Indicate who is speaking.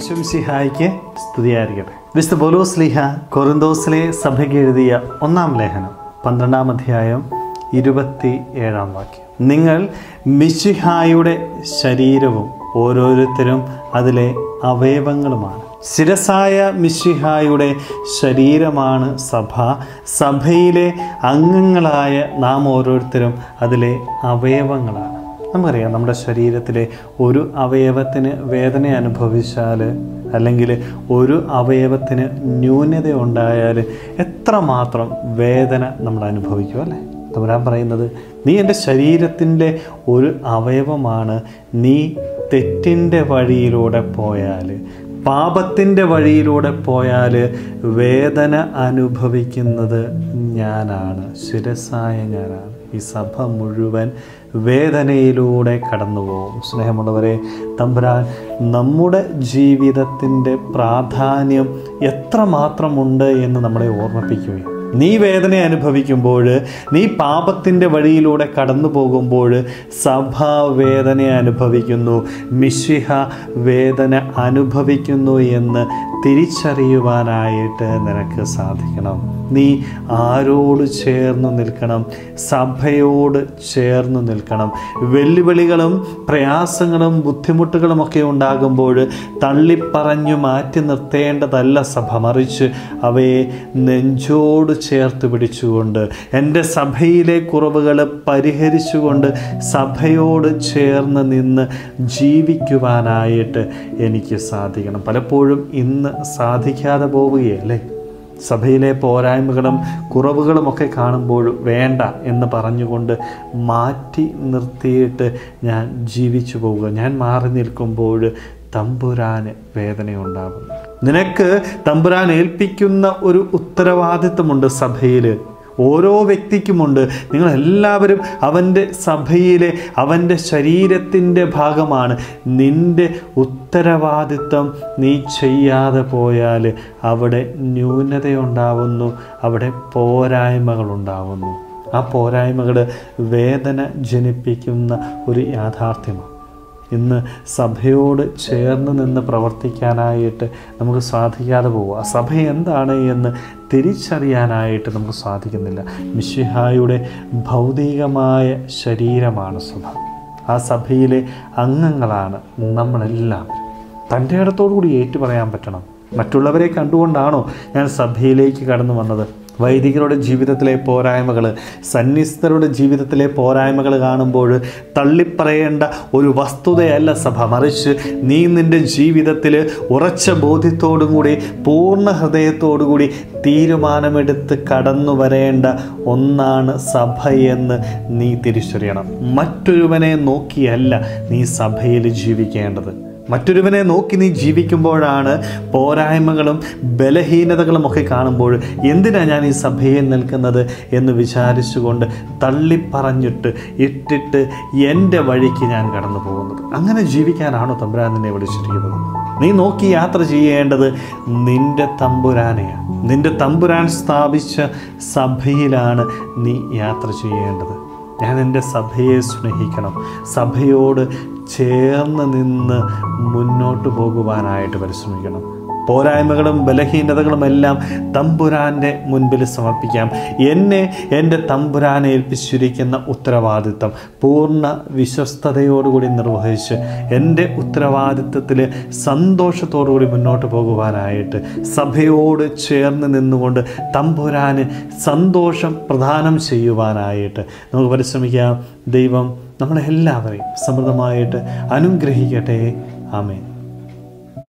Speaker 1: ഈശോമിശിഹായ്ക്ക് സ്തുതിയായിരിക്കട്ടെ. വിശുദ്ധ പൗലോസ് ശ്ലീഹ കൊറിന്തോസിലെ സഭയ്ക്ക് എഴുതിയ 1-ാം ലേഖനം 12-ാം അധ്യായം 27-ാം വാക്യം. നിങ്ങൾ മിശിഹായുടെ ശരീരവും ഓരോരുത്തരും അതിലെ അവയവങ്ങളുമാണ്. ശിരസായ മിശിഹായുടെ ശരീരമാണ് സഭ. സഭയിലെ അംഗങ്ങളായ നാം ഓരോരുത്തരും അതിലെ അവയവങ്ങളാണ്. നമുക്കറിയാം, നമ്മുടെ ശരീരത്തിലെ ഒരു അവയവത്തിന് വേദന അനുഭവിച്ചാൽ, അല്ലെങ്കിൽ ഒരു അവയവത്തിന് ന്യൂനത ഉണ്ടായാൽ എത്രമാത്രം വേദന നമ്മൾ അനുഭവിക്കും അല്ലേ? തമ്പുരാൻ പറയുന്നത്, നീ എൻ്റെ ശരീരത്തിൻ്റെ ഒരു അവയവമാണ്. നീ തെറ്റിൻ്റെ വഴിയിലൂടെ പോയാൽ, പാപത്തിൻ്റെ വഴിയിലൂടെ പോയാൽ വേദന അനുഭവിക്കുന്നത് ഞാനാണ്, ശിരസായ ഞാനാണ്. ഈ സഭ മുഴുവൻ വേദനയിലൂടെ കടന്നു പോകും. സ്നേഹമുള്ളവരെ, തമ്പുരാൻ നമ്മുടെ ജീവിതത്തിൻ്റെ പ്രാധാന്യം എത്രമാത്രമുണ്ട് എന്ന് നമ്മളെ ഓർമ്മിപ്പിക്കുകയും, നീ വേദന അനുഭവിക്കുമ്പോൾ, നീ പാപത്തിൻ്റെ വഴിയിലൂടെ കടന്നു പോകുമ്പോൾ സഭ വേദന അനുഭവിക്കുന്നു, മിശിഹ വേദന അനുഭവിക്കുന്നു എന്ന് തിരിച്ചറിയുവാനായിട്ട് നിനക്ക് സാധിക്കണം. നീ ആരോട് ചേർന്ന് നിൽക്കണം? സഭയോട് ചേർന്ന് നിൽക്കണം. വെല്ലുവിളികളും പ്രയാസങ്ങളും ബുദ്ധിമുട്ടുകളുമൊക്കെ ഉണ്ടാകുമ്പോൾ തള്ളിപ്പറഞ്ഞു മാറ്റി നിർത്തേണ്ടതല്ല സഭ, മറിച്ച് അവയെ നെഞ്ചോട് ചേർത്ത് പിടിച്ചുകൊണ്ട്, എൻ്റെ സഭയിലെ കുറവുകൾ പരിഹരിച്ചുകൊണ്ട് സഭയോട് ചേർന്ന് നിന്ന് ജീവിക്കുവാനായിട്ട് എനിക്ക് സാധിക്കണം. പലപ്പോഴും ഇന്ന് സാധിക്കാതെ പോവുകയല്ലേ? സഭയിലെ പോരായ്മകളും കുറവുകളുമൊക്കെ കാണുമ്പോൾ വേണ്ട എന്ന് പറഞ്ഞുകൊണ്ട് മാറ്റി നിർത്തിയിട്ട് ഞാൻ ജീവിച്ചു പോവുക. ഞാൻ മാറി നിൽക്കുമ്പോൾ തമ്പുരാന് വേദനയുണ്ടാകുന്നു. നിനക്ക് തമ്പുരാൻ ഏൽപ്പിക്കുന്ന ഒരു ഉത്തരവാദിത്വമുണ്ട് സഭയിൽ. ഓരോ വ്യക്തിക്കുമുണ്ട്. നിങ്ങളെല്ലാവരും അവൻ്റെ സഭയിലെ, അവൻ്റെ ശരീരത്തിൻ്റെ ഭാഗമാണ്. നിൻ്റെ ഉത്തരവാദിത്വം നീ ചെയ്യാതെ പോയാൽ അവിടെ ന്യൂനതയുണ്ടാവുന്നു, അവിടെ പോരായ്മകളുണ്ടാവുന്നു. ആ പോരായ്മകൾ വേദന ജനിപ്പിക്കുന്ന ഒരു യാഥാർത്ഥ്യമാണ്. ഇന്ന് സഭയോട് ചേർന്ന് നിന്ന് പ്രവർത്തിക്കാനായിട്ട് നമുക്ക് സാധിക്കാതെ പോവുക. സഭ എന്താണ് എന്ന് തിരിച്ചറിയാനായിട്ട് നമുക്ക് സാധിക്കുന്നില്ല. മിശിഹായുടെ ഭൗതികമായ ശരീരമാണ് സഭ. ആ സഭയിലെ അംഗങ്ങളാണ് നമ്മളെല്ലാവരും. തൻ്റെ ഇടത്തോടുകൂടി ഏറ്റു പറയാൻ പറ്റണം. മറ്റുള്ളവരെ കണ്ടുകൊണ്ടാണോ ഞാൻ സഭയിലേക്ക് കടന്നു വന്നത്? വൈദികരുടെ ജീവിതത്തിലെ പോരായ്മകൾ, സന്യസ്തരുടെ ജീവിതത്തിലെ പോരായ്മകൾ കാണുമ്പോൾ തള്ളിപ്പറയേണ്ട ഒരു വസ്തുതയല്ല സഭ, മറിച്ച് നീ നിൻ്റെ ജീവിതത്തിൽ ഉറച്ച ബോധ്യത്തോടും കൂടി, പൂർണ്ണ ഹൃദയത്തോടുകൂടി തീരുമാനമെടുത്ത് കടന്നു വരേണ്ട ഒന്നാണ് സഭയെന്ന് നീ തിരിച്ചറിയണം. മറ്റൊരുവനെ നോക്കിയല്ല നീ സഭയിൽ ജീവിക്കേണ്ടത്. മറ്റൊരുവനെ നോക്കി നീ ജീവിക്കുമ്പോഴാണ് പോരായ്മകളും ബലഹീനതകളും ഒക്കെ കാണുമ്പോൾ എന്തിനാണ് ഞാൻ ഈ സഭയിൽ നിൽക്കുന്നത് എന്ന് വിചാരിച്ചുകൊണ്ട് തള്ളിപ്പറഞ്ഞിട്ട് ഇട്ടിട്ട് എൻ്റെ വഴിക്ക് ഞാൻ കടന്നു പോകുന്നത്. അങ്ങനെ ജീവിക്കാനാണോ തമ്പുരാൻ നിന്നെ വിളിച്ചിരിക്കുന്നത്? നീ നോക്കി യാത്ര ചെയ്യേണ്ടത് നിൻ്റെ തമ്പുരാനെയാണ്. നിൻ്റെ തമ്പുരാൻ സ്ഥാപിച്ച സഭയിലാണ് നീ യാത്ര ചെയ്യേണ്ടത്. ഞാൻ എൻ്റെ സഭയെ സ്നേഹിക്കണം. സഭയോട് ചേർന്ന് നിന്ന് മുന്നോട്ട് പോകുവാനായിട്ട് പരിശ്രമിക്കണം. പോരായ്മകളും ബലഹീനതകളും എല്ലാം തമ്പുരാൻ്റെ മുൻപിൽ സമർപ്പിക്കാം. എന്നെ എൻ്റെ തമ്പുരാനെ ഏൽപ്പിച്ചിരിക്കുന്ന ഉത്തരവാദിത്വം പൂർണ്ണ വിശ്വസ്തയോടുകൂടി നിർവഹിച്ച് എൻ്റെ ഉത്തരവാദിത്വത്തിൽ സന്തോഷത്തോടുകൂടി മുന്നോട്ട് പോകുവാനായിട്ട് സഭയോട് ചേർന്ന് നിന്നുകൊണ്ട് തമ്പുരാന് സന്തോഷം പ്രദാനം ചെയ്യുവാനായിട്ട് നമുക്ക് പരിശ്രമിക്കാം. ദൈവം നമ്മളെല്ലാവരെയും സമൃദ്ധമായിട്ട് അനുഗ്രഹിക്കട്ടെ. ആമേൻ.